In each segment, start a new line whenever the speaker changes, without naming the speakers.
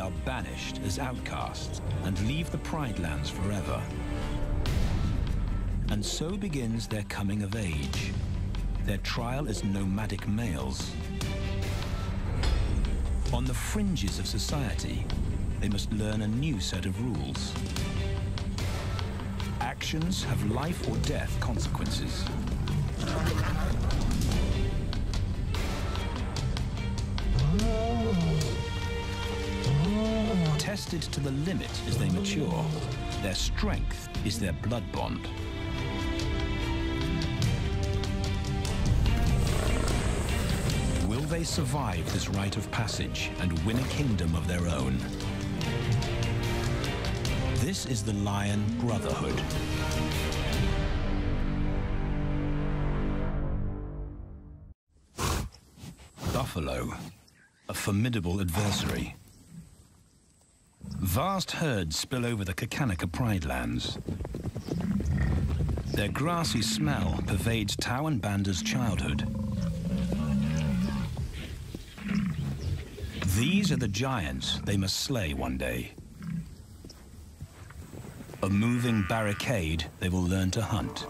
are banished as outcasts and leave the pride lands forever. And so begins their coming of age, their trial as nomadic males. On the fringes of society, they must learn a new set of rules. Actions have life or death consequences. Tested to the limit as they mature, their strength is their blood bond. Will they survive this rite of passage and win a kingdom of their own? This is the Lion Brotherhood. Buffalo, a formidable adversary. Vast herds spill over the Kakanika Pride lands. Their grassy smell pervades Tawan Banda's childhood. These are the giants they must slay one day. A moving barricade they will learn to hunt.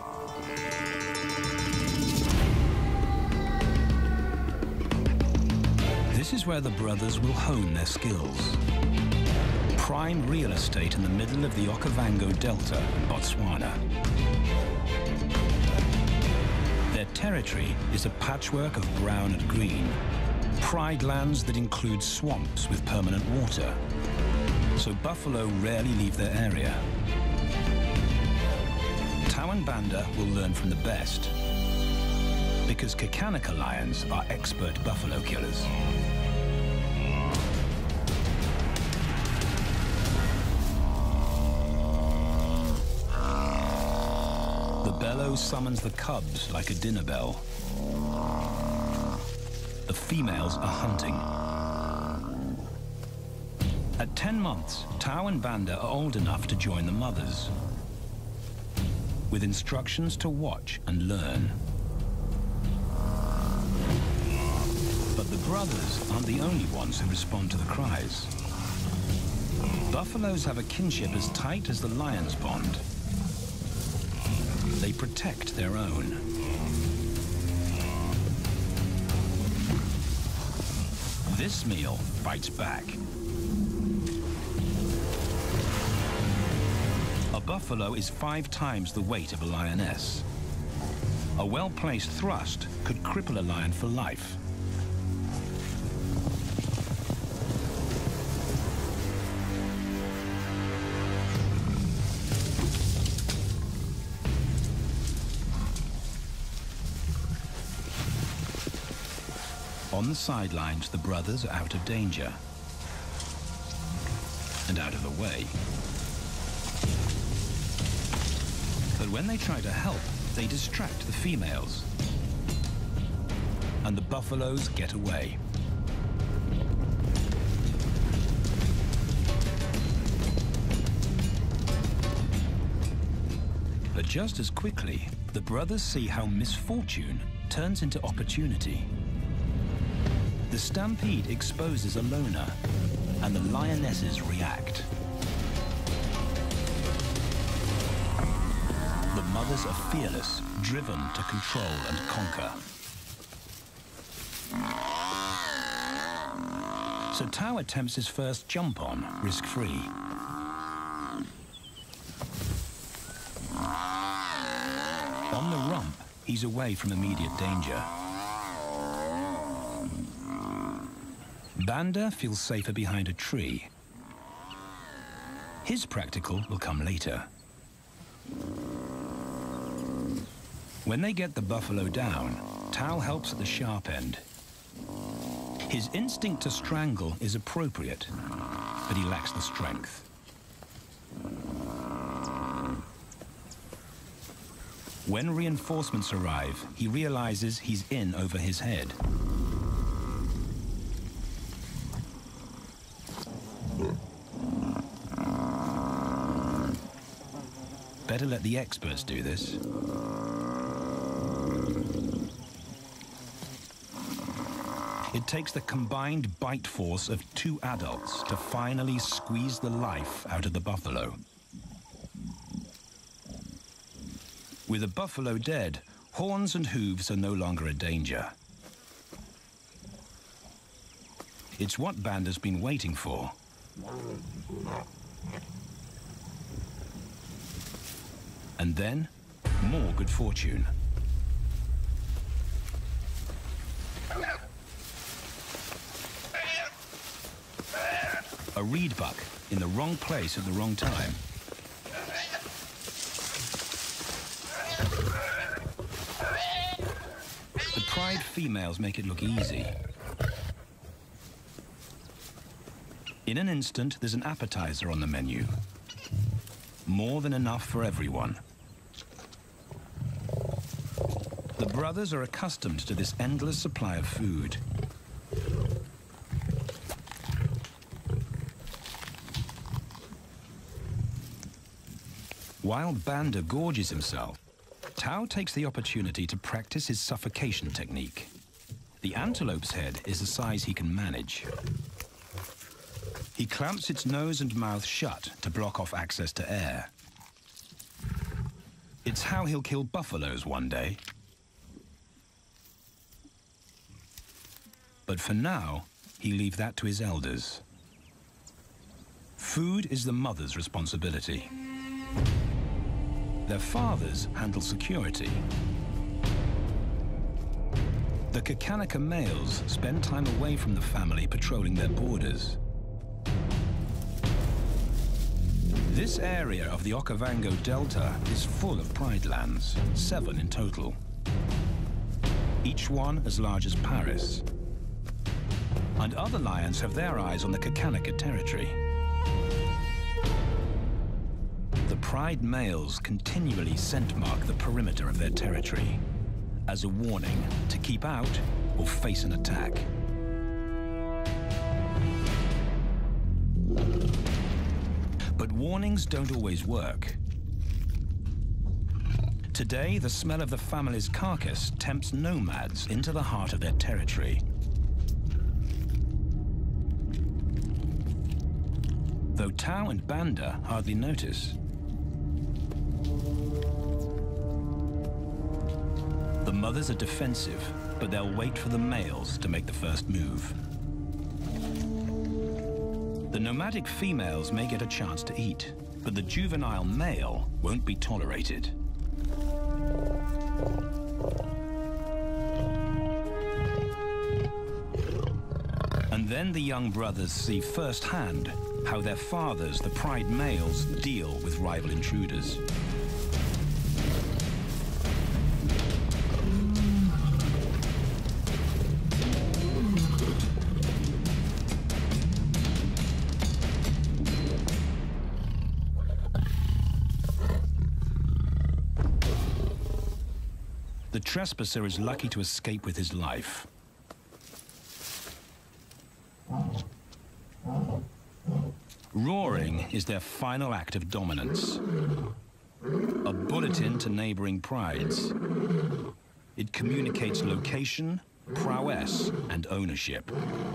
This is where the brothers will hone their skills. Prime real estate in the middle of the Okavango Delta in Botswana. Their territory is a patchwork of brown and green. Pride lands that include swamps with permanent water. So buffalo rarely leave their area. Tawan Banda will learn from the best, because Kakanika lions are expert buffalo killers. The bellow summons the cubs like a dinner bell. The females are hunting. At 10 months, Tawan Banda are old enough to join the mothers, with instructions to watch and learn. But the brothers aren't the only ones who respond to the cries. Buffaloes have a kinship as tight as the lions bond. They protect their own. This meal fights back. A buffalo is 5 times the weight of a lioness. A well-placed thrust could cripple a lion for life. On the sidelines, the brothers are out of danger and out of the way. But when they try to help, they distract the females, and the buffaloes get away. But just as quickly, the brothers see how misfortune turns into opportunity. The stampede exposes a loner, and the lionesses react. The mothers are fearless, driven to control and conquer. So Tao attempts his first jump on, risk-free. On the rump, he's away from immediate danger. Banda feels safer behind a tree. His practical will come later. When they get the buffalo down, Tao helps at the sharp end. His instinct to strangle is appropriate, but he lacks the strength. When reinforcements arrive, he realizes he's in over his head. Better let the experts do this. It It takes the combined bite force of 2 adults to finally squeeze the life out of the buffalo. With the buffalo dead, horns and hooves are no longer a danger. It's what Banda's been waiting for. And then, more good fortune. A reed buck in the wrong place at the wrong time. The pride females make it look easy. In an instant, there's an appetizer on the menu. More than enough for everyone. The brothers are accustomed to this endless supply of food. While Banda gorges himself, Tao takes the opportunity to practice his suffocation technique. The antelope's head is the size he can manage. He clamps its nose and mouth shut to block off access to air. It's how he'll kill buffaloes one day. But for now, he leaves that to his elders. Food is the mother's responsibility. Their fathers handle security. The Kakanika males spend time away from the family patrolling their borders. This area of the Okavango Delta is full of pride lands, 7 in total. Each one as large as Paris. And other lions have their eyes on the Kakanika territory. The pride males continually scent mark the perimeter of their territory as a warning to keep out or face an attack. But warnings don't always work. Today, the smell of the family's carcass tempts nomads into the heart of their territory. Though Tao and Banda hardly notice. The mothers are defensive, but they'll wait for the males to make the first move. The nomadic females may get a chance to eat, but the juvenile male won't be tolerated. And then the young brothers see firsthand how their fathers, the pride males, deal with rival intruders. The trespasser is lucky to escape with his life. Roaring is their final act of dominance. A bulletin to neighboring prides. It communicates location, prowess, and ownership.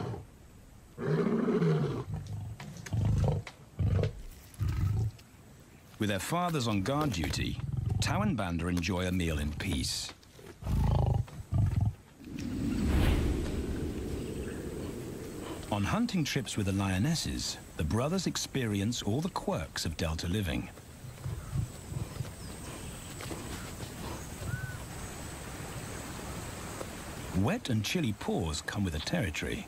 With their fathers on guard duty, Tao and Banda enjoy a meal in peace. On hunting trips with the lionesses, the brothers experience all the quirks of delta living. Wet and chilly paws come with the territory.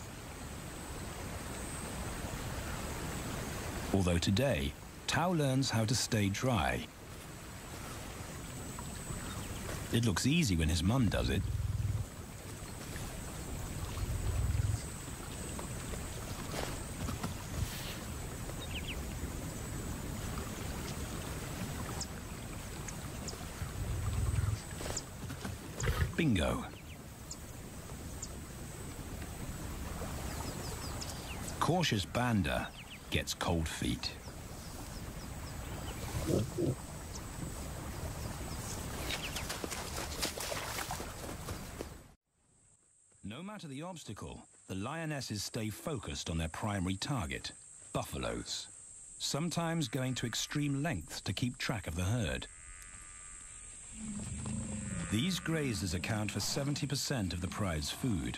Although today, Tao learns how to stay dry. It looks easy when his mum does it. Bingo. Cautious Banda gets cold feet. No matter matter the obstacle, the lionesses stay focused on their primary target, buffaloes, sometimes going to extreme lengths to keep track of the herd. These grazers account for 70% of the pride's food,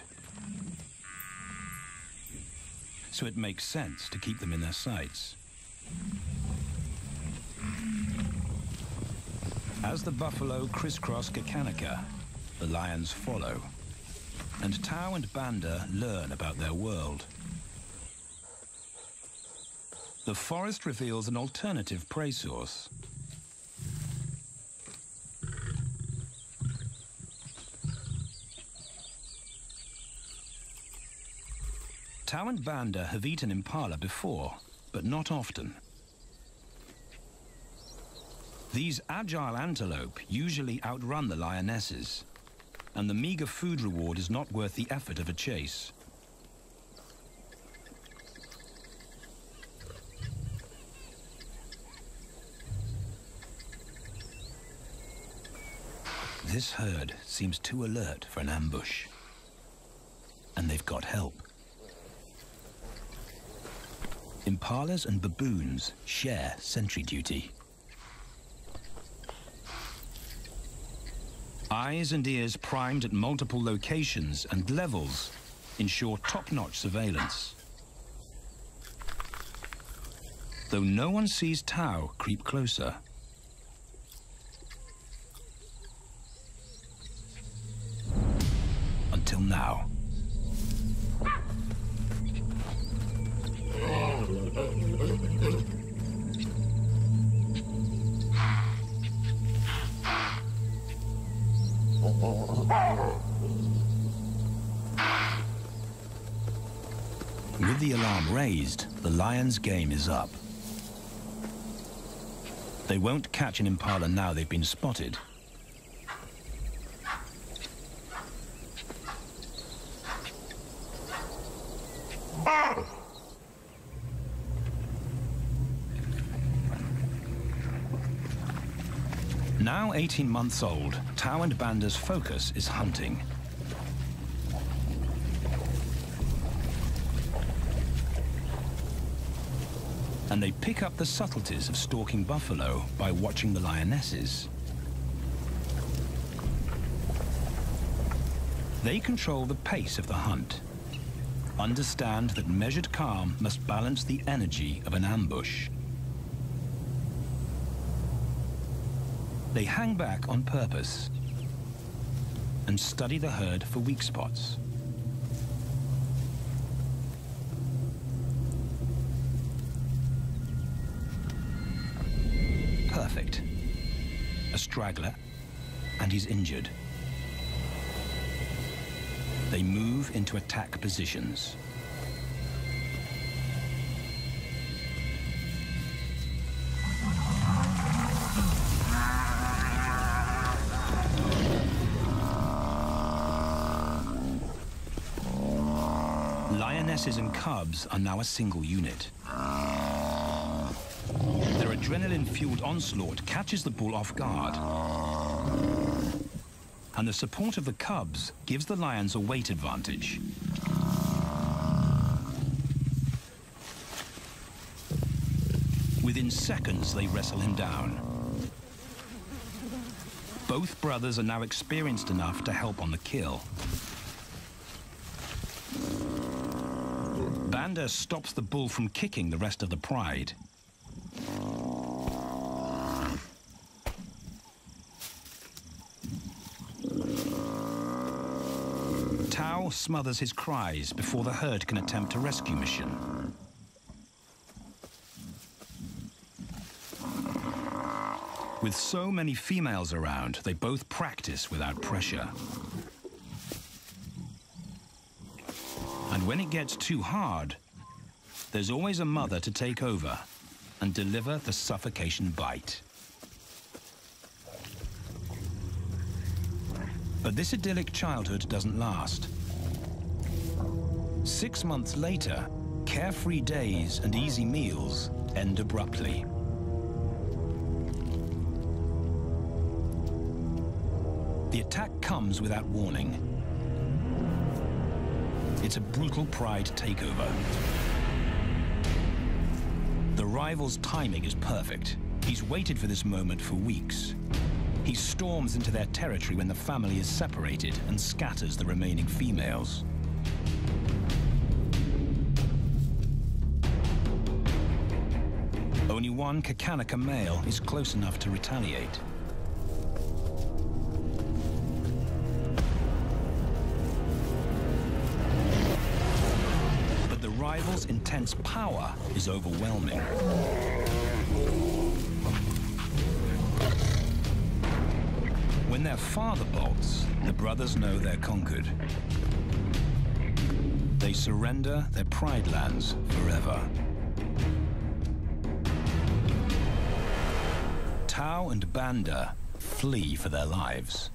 so it makes sense to keep them in their sights. As the buffalo crisscross Kakanika, the lions follow, and Tau and Banda learn about their world. The forest reveals an alternative prey source. Tau and Banda have eaten impala before, but not often. These agile antelope usually outrun the lionesses, and the meager food reward is not worth the effort of a chase. This herd seems too alert for an ambush, and they've got help. Impalas and baboons share sentry duty. Eyes and ears primed at multiple locations and levels ensure top-notch surveillance. Though no one sees Tau creep closer. Until now. With the alarm raised, the lion's game is up. They won't catch an impala now they've been spotted. Now 18 months old, Tau and Banda's focus is hunting. And they pick up the subtleties of stalking buffalo by watching the lionesses. They control the pace of the hunt, understand that measured calm must balance the energy of an ambush. They hang back on purpose and study the herd for weak spots. Perfect. A straggler, and he's injured. They move into attack positions. Lionesses and cubs are now a single unit. Their adrenaline-fueled onslaught catches the bull off guard. And the support of the cubs gives the lions a weight advantage. Within seconds, they wrestle him down. Both brothers are now experienced enough to help on the kill. Banda stops the bull from kicking the rest of the pride. Tau smothers his cries before the herd can attempt a rescue mission. With so many females around, they both practice without pressure. And when it gets too hard, there's always a mother to take over and deliver the suffocation bite. But this idyllic childhood doesn't last. 6 months later, carefree days and easy meals end abruptly. The attack comes without warning. It's a brutal pride takeover. The rival's timing is perfect. He's waited for this moment for weeks. He storms into their territory when the family is separated and scatters the remaining females. Only one Kakanika male is close enough to retaliate. But the rival's intense power is overwhelming. When their father bolts, the brothers know they're conquered. They surrender their pride lands forever. Tau and Banda flee for their lives.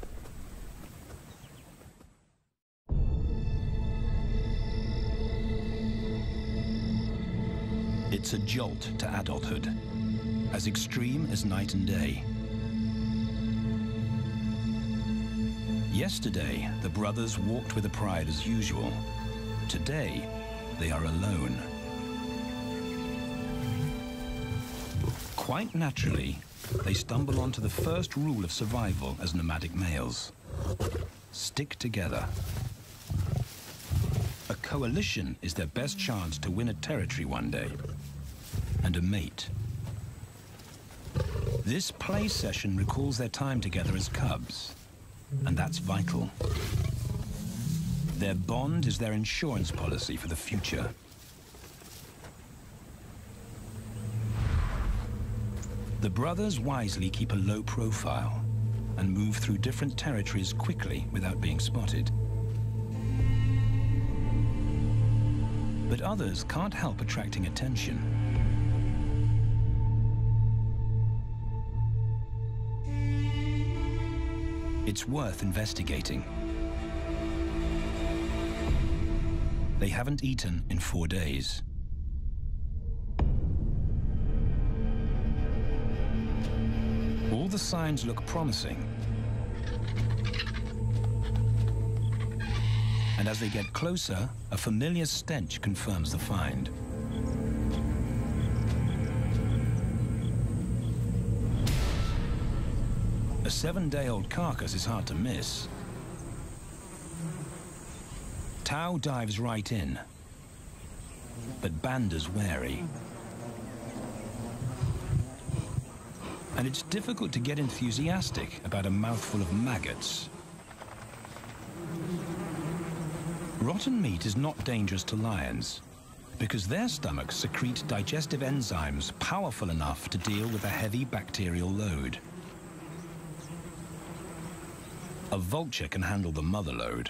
It's a jolt to adulthood, as extreme as night and day. Yesterday, the brothers walked with the pride as usual. Today, they are alone. Quite naturally, they stumble onto the first rule of survival as nomadic males. Stick together. A coalition is their best chance to win a territory one day, and a mate. This play session recalls their time together as cubs, and that's vital. Their bond is their insurance policy for the future. The brothers wisely keep a low profile and move through different territories quickly without being spotted. But others can't help attracting attention. It's worth investigating. They haven't eaten in 4 days. All the signs look promising. And as they get closer, a familiar stench confirms the find. A 7-day-old carcass is hard to miss. Tau dives right in, but Banda's wary. And it's difficult to get enthusiastic about a mouthful of maggots. Rotten meat is not dangerous to lions, because their stomachs secrete digestive enzymes powerful enough to deal with a heavy bacterial load. A vulture can handle the mother load.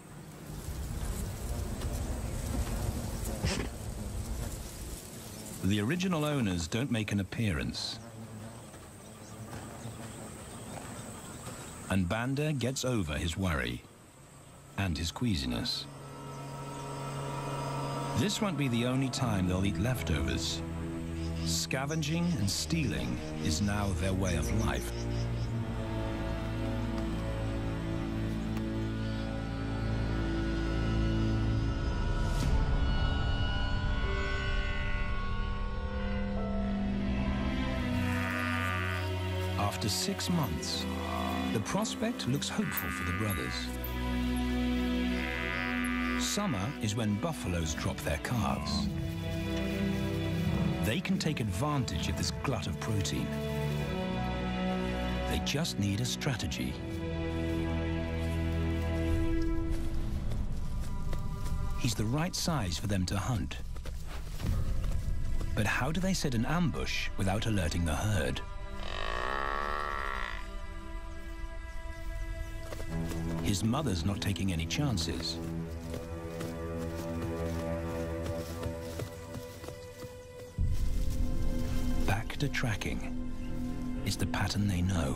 The original owners don't make an appearance. And Banda gets over his worry and his queasiness. This won't be the only time they'll eat leftovers. Scavenging and stealing is now their way of life. After 6 months, the prospect looks hopeful for the brothers. Summer is when buffaloes drop their calves. They can take advantage of this glut of protein. They just need a strategy. He's the right size for them to hunt. But how do they set an ambush without alerting the herd? His mother's not taking any chances. Back to tracking. It's the pattern they know.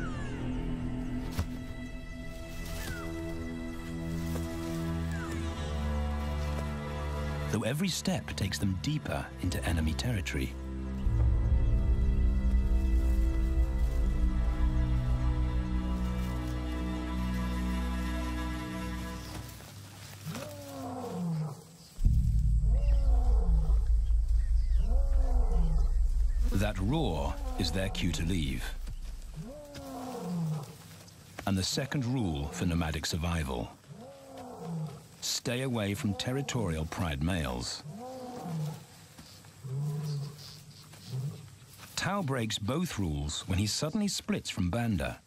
Though every step takes them deeper into enemy territory. That roar is their cue to leave. And the second rule for nomadic survival: stay away from territorial pride males. Tao breaks both rules when he suddenly splits from Banda.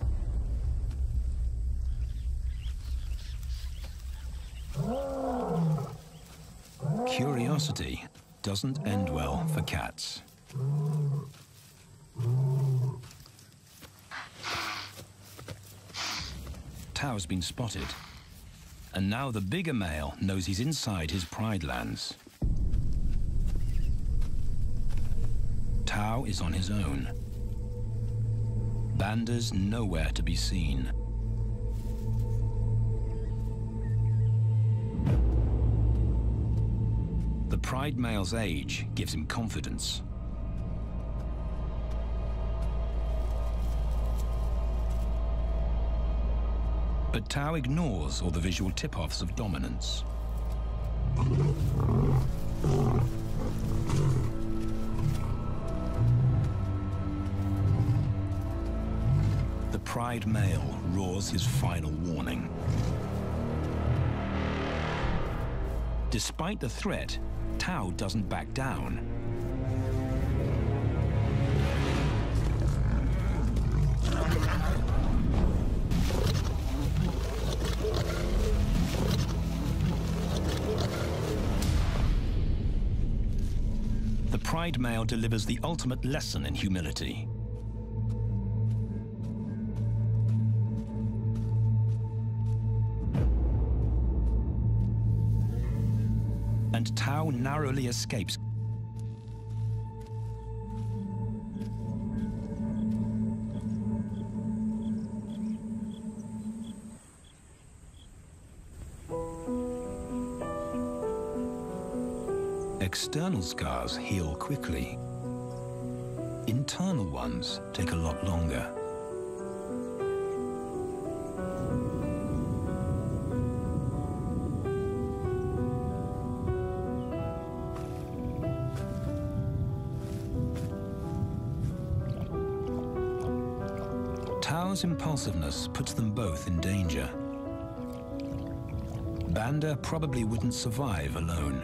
Curiosity doesn't end well for cats. Tao's been spotted, and now the bigger male knows he's inside his pride lands. Tao is on his own. Banda's nowhere to be seen. The pride male's age gives him confidence. But Tao ignores all the visual tip-offs of dominance. The pride male roars his final warning. Despite the threat, Tao doesn't back down. The pride male delivers the ultimate lesson in humility. And Tao narrowly escapes. External scars heal quickly. Internal ones take a lot longer. Tao's impulsiveness puts them both in danger. Banda probably wouldn't survive alone.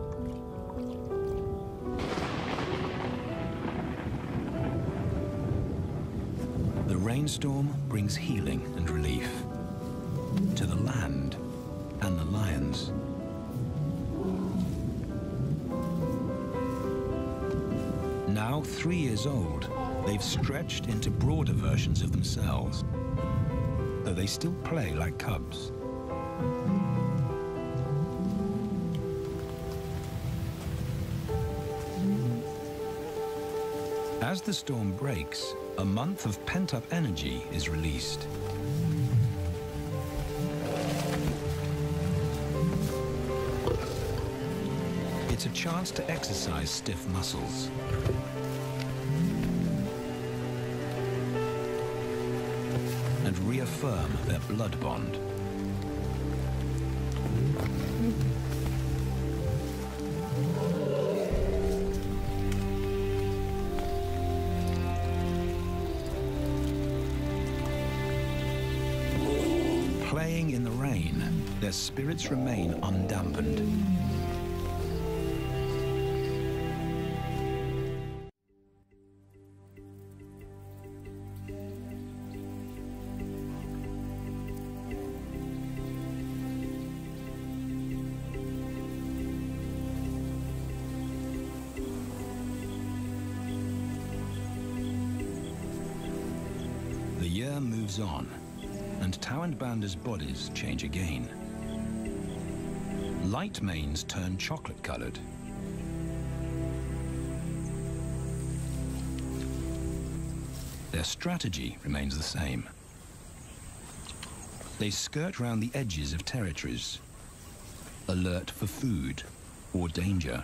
The rainstorm brings healing and relief to the land and the lions. Now 3 years old, they've stretched into broader versions of themselves, though they still play like cubs. As the storm breaks, a month of pent-up energy is released. It's a chance to exercise stiff muscles. And reaffirm their blood bond. Playing in the rain, their spirits remain undampened. The year moves on, and Tao and Banda's bodies change again. Light manes turn chocolate-colored. Their strategy remains the same. They skirt round the edges of territories, alert for food or danger.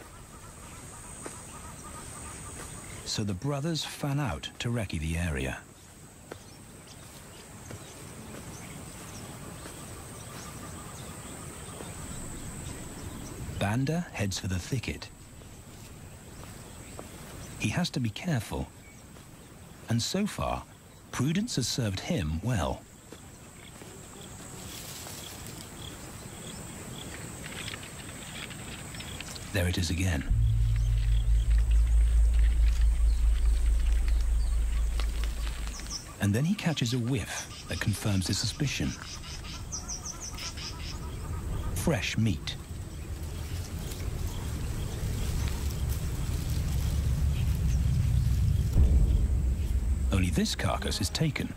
So the brothers fan out to recce the area. Banda heads for the thicket. He has to be careful. And so far, prudence has served him well. There it is again. And then he catches a whiff that confirms his suspicion. Fresh meat. Only this carcass is taken.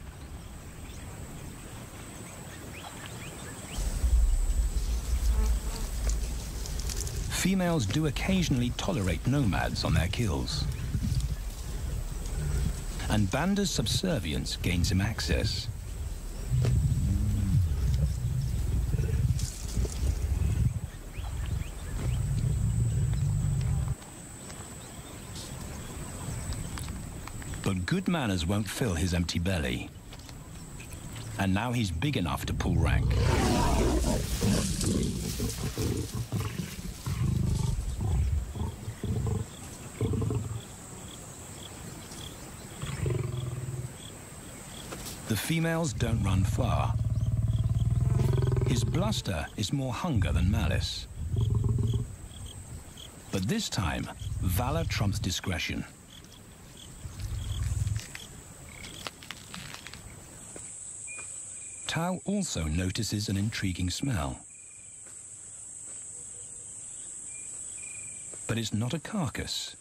Females do occasionally tolerate nomads on their kills. And Banda's subservience gains him access. But good manners won't fill his empty belly. And now he's big enough to pull rank. The females don't run far. His bluster is more hunger than malice. But this time, valor trumps discretion. Tao also notices an intriguing smell. But it's not a carcass.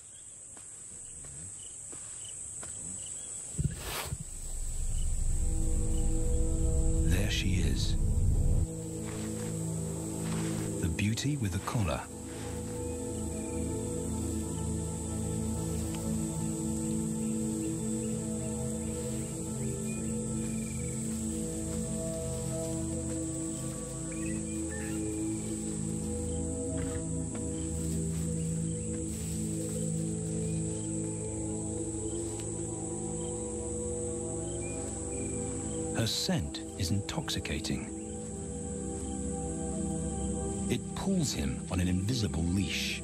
There she is. The beauty with the collar. Her scent is intoxicating. It pulls him on an invisible leash.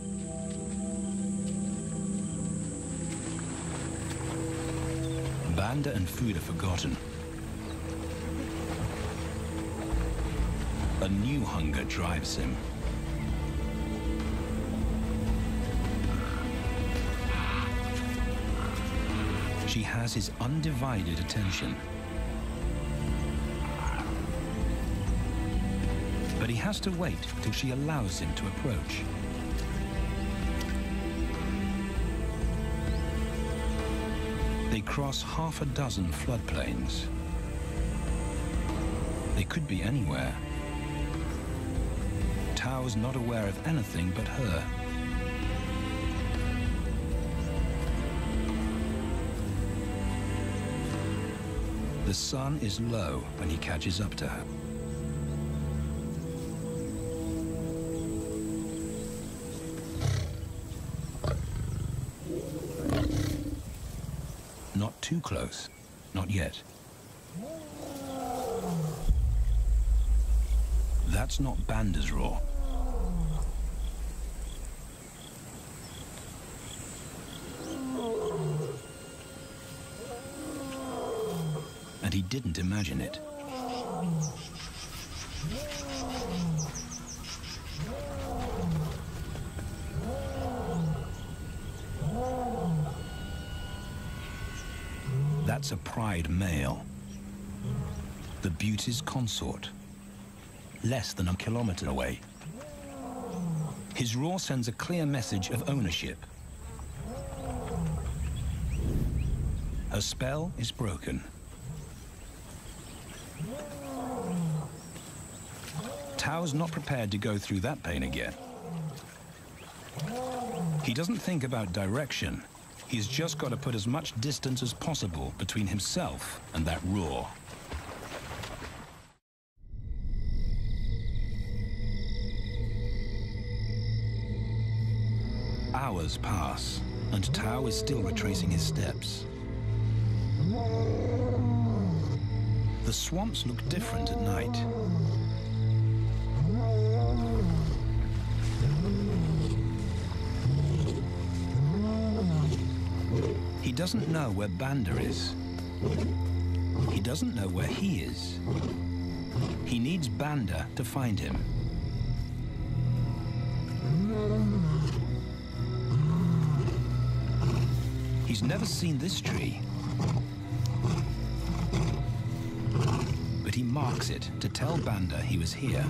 Banda and food are forgotten. A new hunger drives him. She has his undivided attention. But he has to wait till she allows him to approach. They cross half a dozen floodplains. They could be anywhere. Tao's not aware of anything but her. The sun is low when he catches up to her. Not too close, not yet. That's not Banda's roar. And he didn't imagine it. That's a pride male. The beauty's consort. Less than a kilometer away. His roar sends a clear message of ownership. Her spell is broken. Tao's not prepared to go through that pain again. He doesn't think about direction. He's just got to put as much distance as possible between himself and that roar. Hours pass, and Tao is still retracing his steps. The swamps look different at night. He doesn't know where Banda is. He doesn't know where he is. He needs Banda to find him. He's never seen this tree, but he marks it to tell Banda he was here.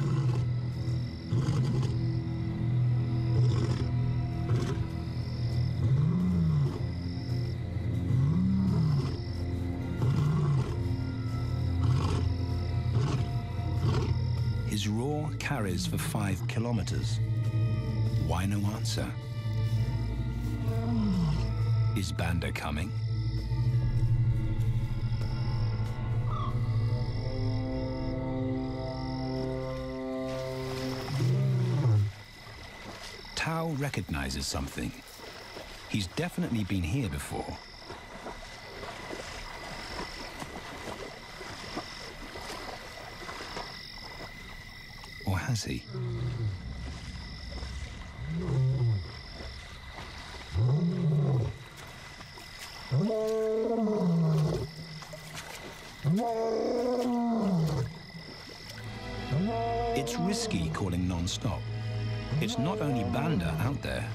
His roar carries for 5 kilometers. Why no answer? Is Banda coming? Tao recognizes something. He's definitely been here before. Or has he? It's risky calling non-stop. It's not only Banda out there.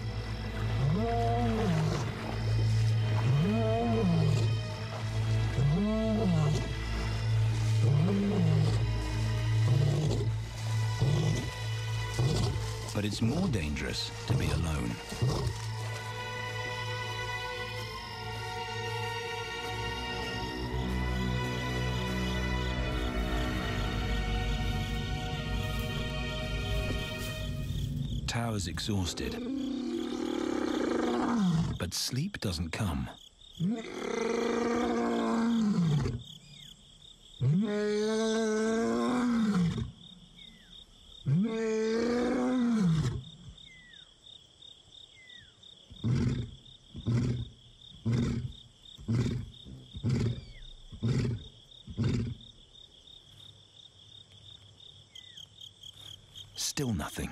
But it's more dangerous to be alone. Tao is exhausted, but sleep doesn't come. Still nothing.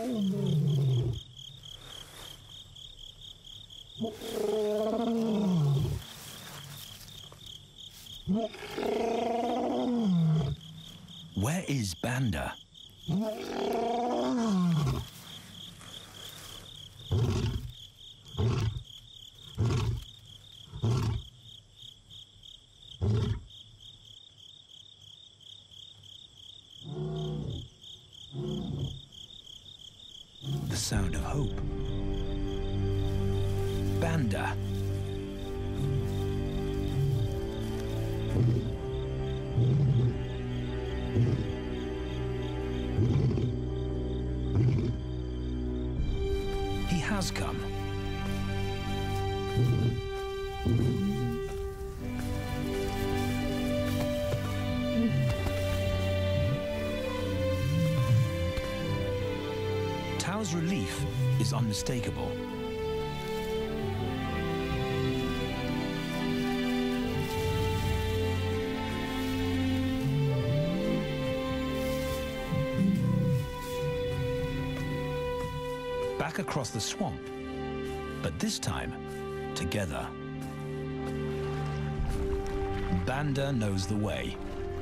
Where is Banda? The sound of hope. Banda. He has come. Tao's relief is unmistakable. Back across the swamp, but this time, together. Banda knows the way.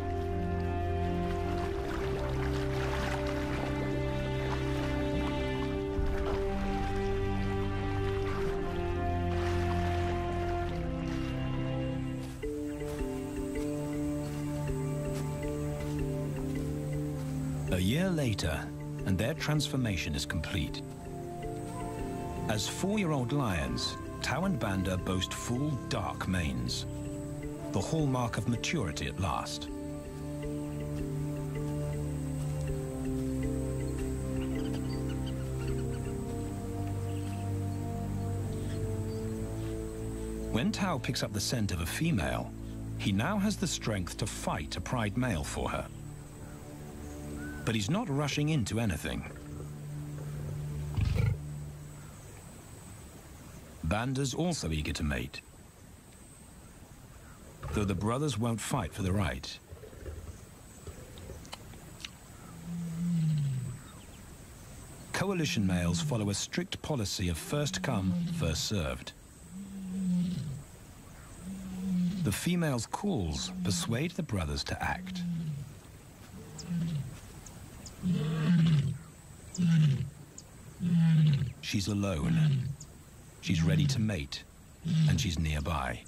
A year later, and their transformation is complete. As 4-year-old lions, Tao and Banda boast full, dark manes, the hallmark of maturity at last. When Tao picks up the scent of a female, he now has the strength to fight a pride male for her. But he's not rushing into anything. Banda's also eager to mate, though the brothers won't fight for the right. Coalition males follow a strict policy of first come, first served. The female's calls persuade the brothers to act. She's alone. She's ready to mate, and she's nearby.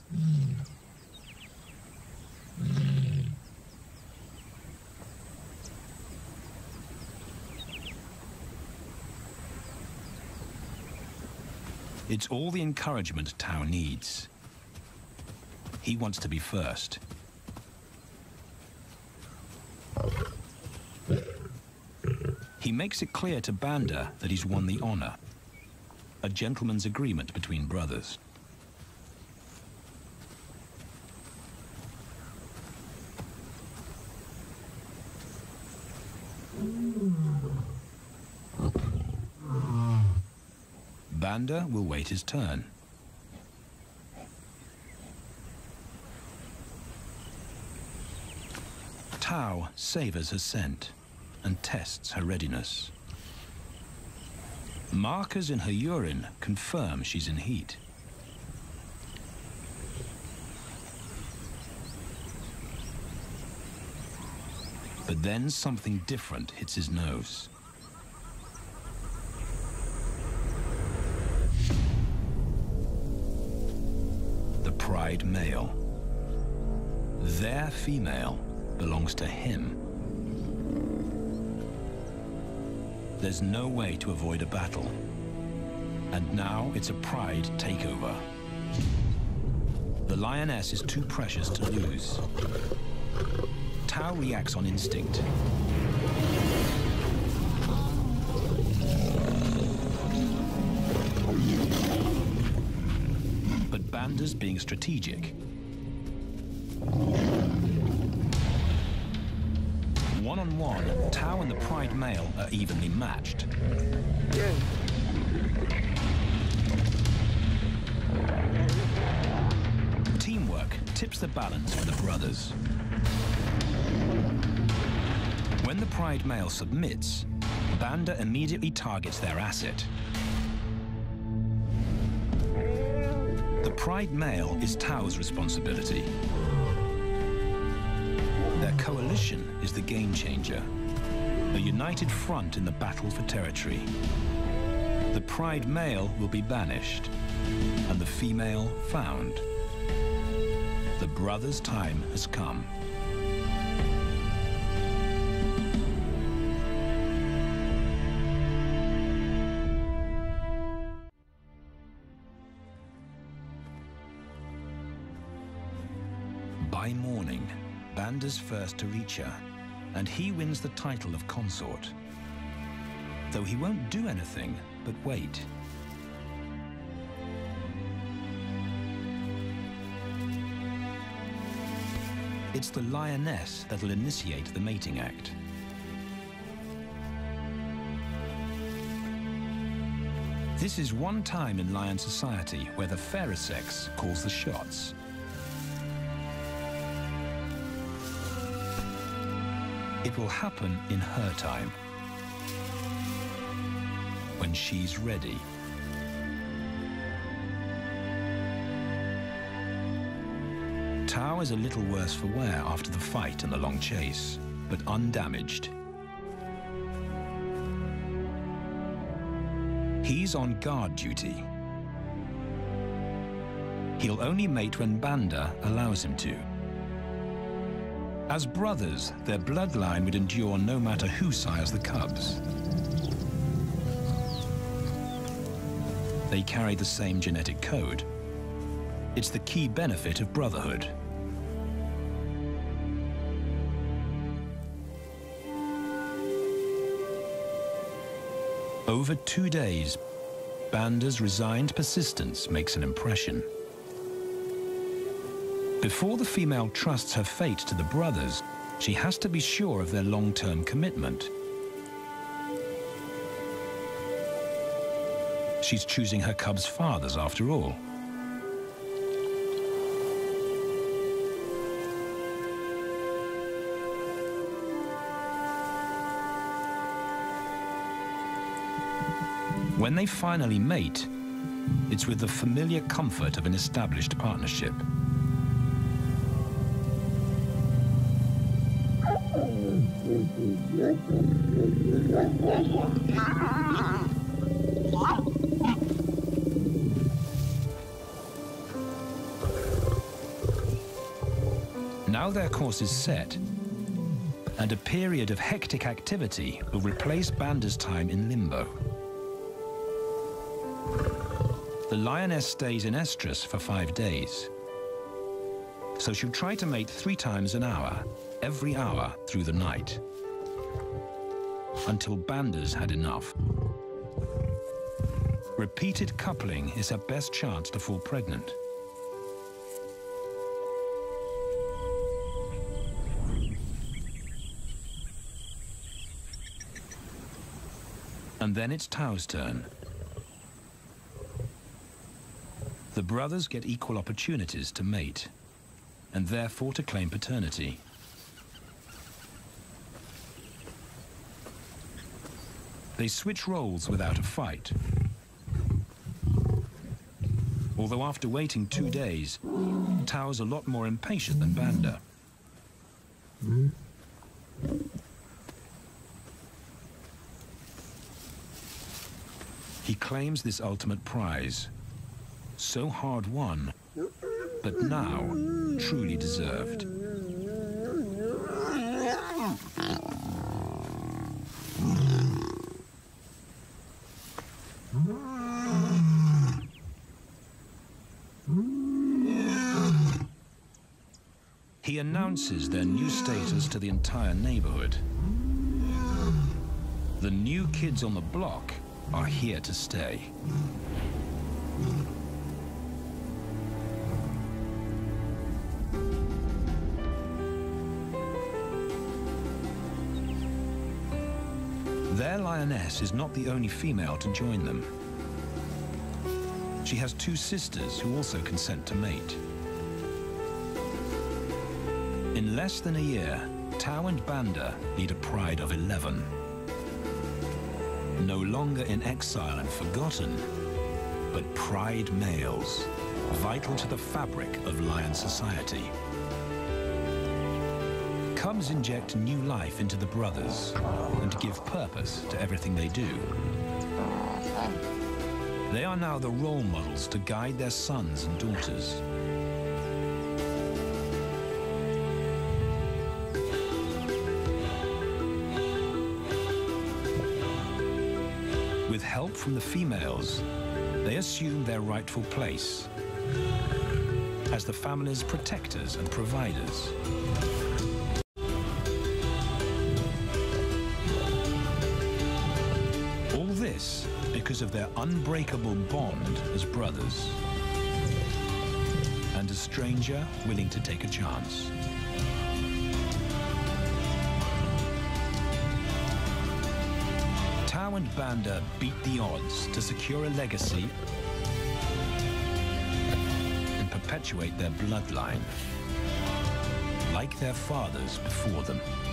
It's all the encouragement Tao needs. He wants to be first. He makes it clear to Banda that he's won the honor, a gentleman's agreement between brothers. Banda will wait his turn. Tao savors her scent and tests her readiness. Markers in her urine confirm she's in heat. But then something different hits his nose. The pride male. Their female belongs to him. There's no way to avoid a battle. And now it's a pride takeover. The lioness is too precious to lose. Tao reacts on instinct. But Banda's being strategic. One-on-one, Tao and the pride male are evenly matched.
Yeah.
Teamwork tips the balance for the brothers. When the pride male submits, Banda immediately targets their asset. The pride male is Tao's responsibility. Their coalition is the game changer, a united front in the battle for territory. The pride male will be banished, and the female found. The brothers' time has come. By morning, Banda's first to reach her, and he wins the title of consort. Though he won't do anything but wait. It's the lioness that'll initiate the mating act. This is one time in lion society where the fairer sex calls the shots. It will happen in her time, when she's ready. Tao is a little worse for wear after the fight and the long chase, but undamaged. He's on guard duty. He'll only mate when Banda allows him to. As brothers, their bloodline would endure no matter who sires the cubs. They carry the same genetic code. It's the key benefit of brotherhood. Over 2 days, Banda's resigned persistence makes an impression. Before the female trusts her fate to the brothers, she has to be sure of their long-term commitment. She's choosing her cubs' fathers after all. When they finally mate, it's with the familiar comfort of an established partnership. Now their course is set, and a period of hectic activity will replace Banda's time in limbo. The lioness stays in estrus for 5 days, so she'll try to mate 3 times an hour, every hour through the night, until Banda's had enough. Repeated coupling is her best chance to fall pregnant. And then it's Tau's turn. The brothers get equal opportunities to mate, and therefore to claim paternity. They switch roles without a fight. Although after waiting 2 days, Tau's a lot more impatient than Banda. He claims this ultimate prize, so hard won, but now truly deserved. He announces their new status to the entire neighborhood. The new kids on the block are here to stay. Their lioness is not the only female to join them. She has 2 sisters who also consent to mate. In less than a year, Tau and Banda lead a pride of 11. No longer in exile and forgotten, but pride males, vital to the fabric of lion society. Cubs inject new life into the brothers and give purpose to everything they do. They are now the role models to guide their sons and daughters. With help from the females, they assume their rightful place as the family's protectors and providers. All this because of their unbreakable bond as brothers, and a stranger willing to take a chance. Tau and Banda beat the odds to secure a legacy and perpetuate their bloodline, like their fathers before them.